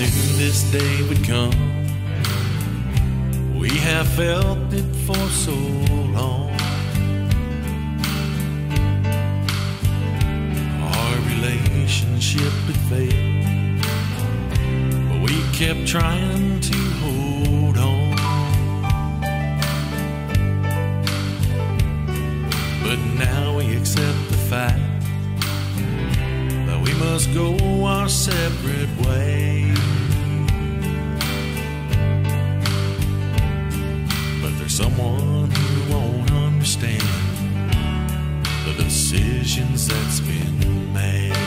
knew this day would come. We have felt it for so long. Our relationship had failed, but we kept trying to hold on. But now we accept the fact that we must go our separate ways. But there's someone who won't understand the decisions that's been made.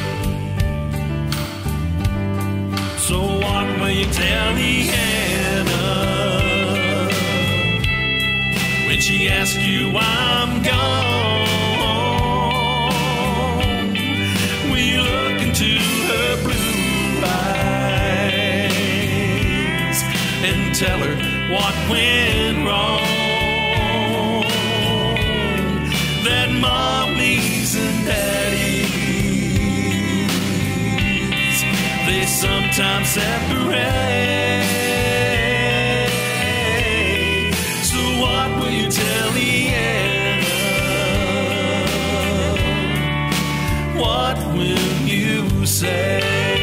So what will you tell Leanna when she asks you why I'm gone? Will you look into her blue eyes and tell her what went wrong? That mommies and daddies, they sometimes separate. So what will you tell Leanna? What will you say?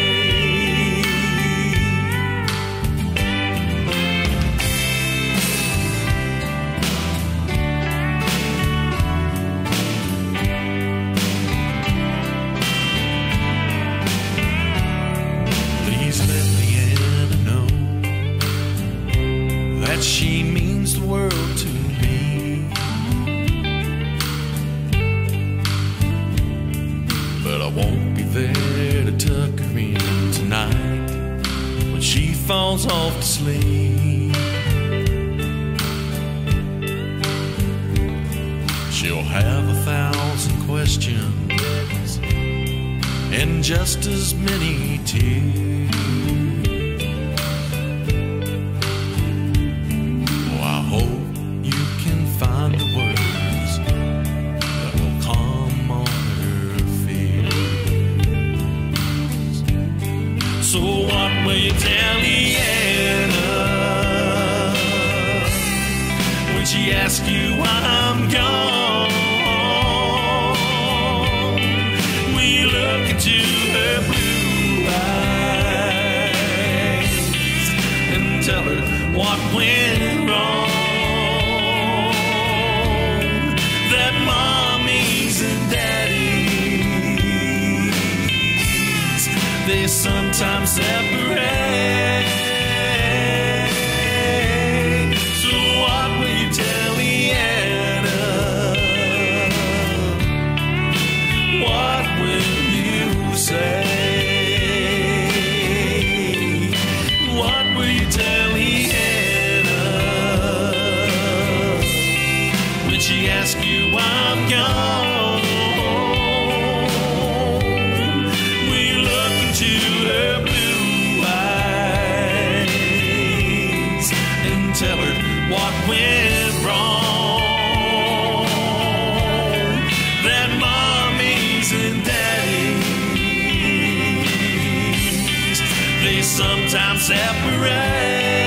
She means the world to me, but I won't be there to tuck her in tonight when she falls off to sleep. She'll have 1,000 questions and just as many tears. So what will you tell Leanna when she asks you why I'm gone? Will you look into her blue eyes and tell her what went wrong? That mommies and daddies, they sometimes separate. So what will you tell Leanna? What will you say? What will you tell Leanna when she asks you why I'm gone? Tell her what went wrong. That mommies and daddies, they sometimes separate.